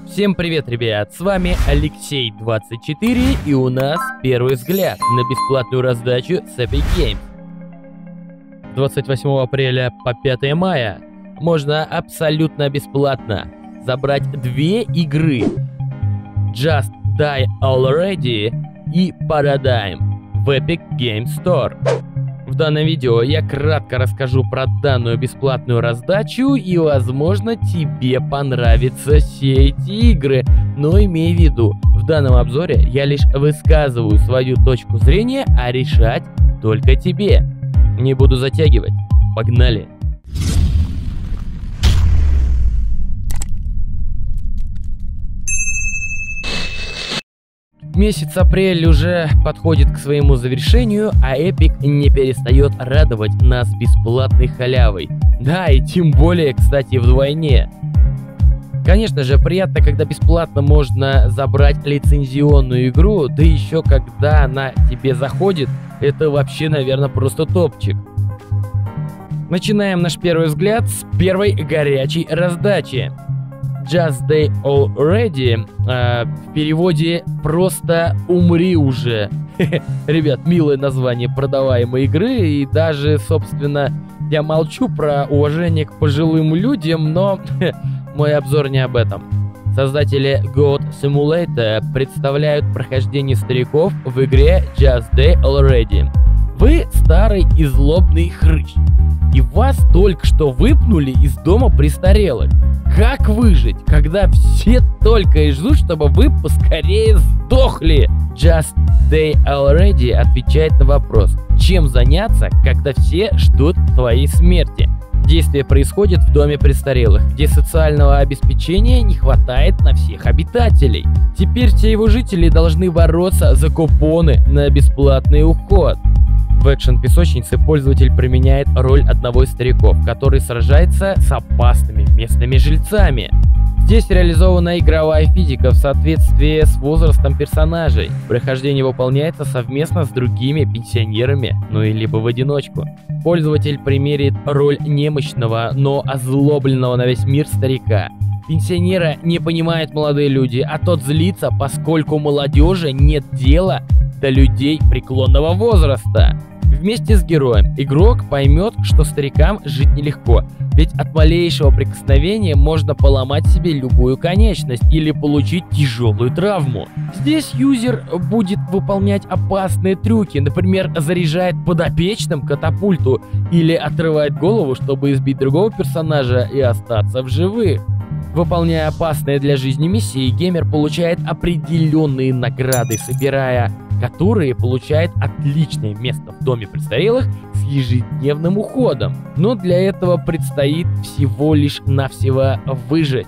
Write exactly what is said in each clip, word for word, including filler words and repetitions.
Всем привет, ребят, с вами Алексей двадцать четыре, и у нас первый взгляд на бесплатную раздачу с Epic Games. С двадцать восьмого апреля по пятое мая можно абсолютно бесплатно забрать две игры: Just Die Already и Paradigm в Epic Games Store. В данном видео я кратко расскажу про данную бесплатную раздачу, и возможно тебе понравятся все эти игры, но имей в виду, в данном обзоре я лишь высказываю свою точку зрения, а решать только тебе. Не буду затягивать, погнали! Месяц апрель уже подходит к своему завершению, а Epic не перестает радовать нас бесплатной халявой. Да, и тем более, кстати, вдвойне. Конечно же, приятно, когда бесплатно можно забрать лицензионную игру, да еще когда она тебе заходит, это вообще, наверное, просто топчик. Начинаем наш первый взгляд с первой горячей раздачи. Just Die Already, э, в переводе «Просто умри уже». Ребят, милое название продаваемой игры, и даже, собственно, я молчу про уважение к пожилым людям, но мой обзор не об этом. Создатели Goat Simulator представляют прохождение стариков в игре Just Die Already. Вы старый и злобный хрыч, и вас только что выпнули из дома престарелых. Как выжить, когда все только и ждут, чтобы вы поскорее сдохли? Just Die Already отвечает на вопрос, чем заняться, когда все ждут твоей смерти. Действие происходит в доме престарелых, где социального обеспечения не хватает на всех обитателей. Теперь все его жители должны бороться за купоны на бесплатный уход. В экшен-песочнице пользователь применяет роль одного из стариков, который сражается с опасными местными жильцами. Здесь реализована игровая физика в соответствии с возрастом персонажей. Прохождение выполняется совместно с другими пенсионерами, ну и либо в одиночку. Пользователь примерит роль немощного, но озлобленного на весь мир старика. Пенсионера не понимают молодые люди, а тот злится, поскольку молодежи нет дела до людей преклонного возраста. Вместе с героем игрок поймет, что старикам жить нелегко, ведь от малейшего прикосновения можно поломать себе любую конечность или получить тяжелую травму. Здесь юзер будет выполнять опасные трюки, например, заряжает подопечным катапульту или отрывает голову, чтобы избить другого персонажа и остаться в живых. Выполняя опасные для жизни миссии, геймер получает определенные награды, собирая которые получает отличное место в доме престарелых с ежедневным уходом. Но для этого предстоит всего лишь навсего выжить.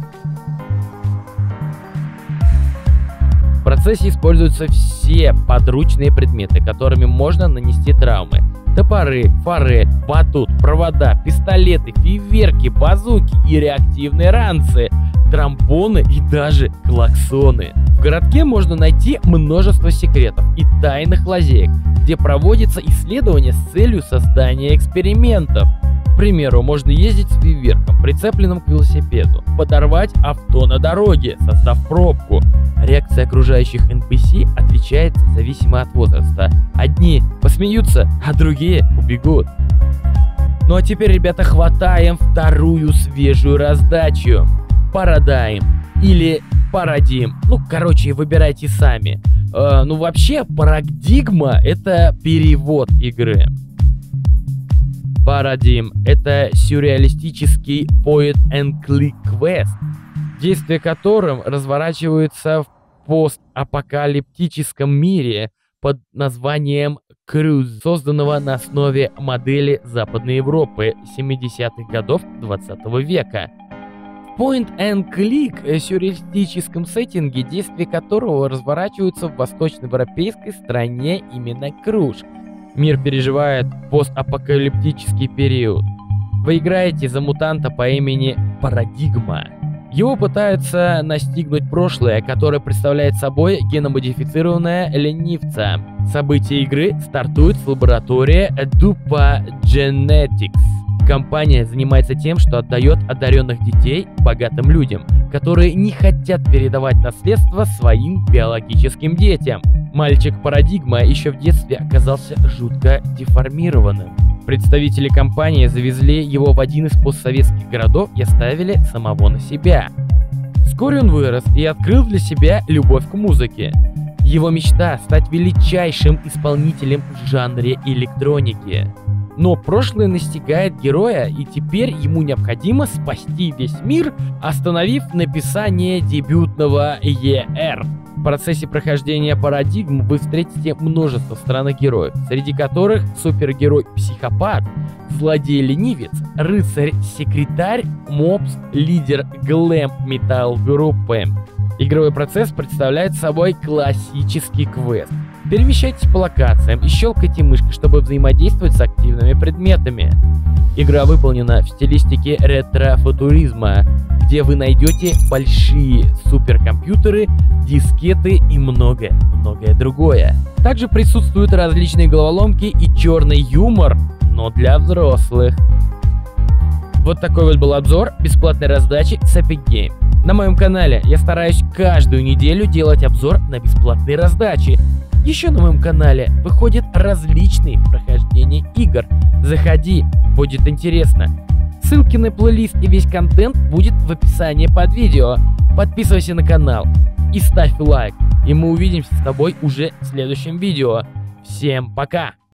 В процессе используются все подручные предметы, которыми можно нанести травмы. Топоры, фары, батут, провода, пистолеты, фейерверки, базуки и реактивные ранцы, тромбоны и даже клаксоны. В городке можно найти множество секретов и тайных лазеек, где проводятся исследования с целью создания экспериментов. К примеру, можно ездить с фейерверком, прицепленным к велосипеду, подорвать авто на дороге, создав пробку. Реакция окружающих эн пи си отличается зависимо от возраста. Одни посмеются, а другие убегут. Ну а теперь, ребята, хватаем вторую свежую раздачу. Paradigm или Paradigm. Ну, короче, выбирайте сами. Э, ну, вообще, парадигма — это перевод игры. Paradigm — это сюрреалистический point-and-click квест, действие которым разворачивается в постапокалиптическом мире под названием Cruise, созданного на основе модели Западной Европы семидесятых годов двадцатого века. В point-and-click сюрреалистическом сеттинге, действия которого разворачиваются в восточноевропейской стране именно Круж. Мир переживает постапокалиптический период. Вы играете за мутанта по имени Парадигма. Его пытаются настигнуть прошлое, которое представляет собой геномодифицированное ленивца. События игры стартуют с лаборатории Dupa Genetics. Компания занимается тем, что отдает одаренных детей богатым людям, которые не хотят передавать наследство своим биологическим детям. Мальчик-парадигма еще в детстве оказался жутко деформированным. Представители компании завезли его в один из постсоветских городов и оставили самого на себя. Вскоре он вырос и открыл для себя любовь к музыке. Его мечта — стать величайшим исполнителем в жанре электроники. Но прошлое настигает героя, и теперь ему необходимо спасти весь мир, остановив написание дебютного и эр. В процессе прохождения парадигм вы встретите множество странных героев, среди которых супергерой-психопат, злодей-ленивец, рыцарь-секретарь, мопс, лидер глэм-метал группы. Игровой процесс представляет собой классический квест. Перемещайтесь по локациям и щелкайте мышкой, чтобы взаимодействовать с активными предметами. Игра выполнена в стилистике ретро-футуризма, где вы найдете большие суперкомпьютеры, дискеты и многое-многое другое. Также присутствуют различные головоломки и черный юмор, но для взрослых. Вот такой вот был обзор бесплатной раздачи с Epic Game. На моем канале я стараюсь каждую неделю делать обзор на бесплатные раздачи. Еще на моем канале выходят различные прохождения игр. Заходи, будет интересно. Ссылки на плейлист и весь контент будет в описании под видео. Подписывайся на канал и ставь лайк. И мы увидимся с тобой уже в следующем видео. Всем пока!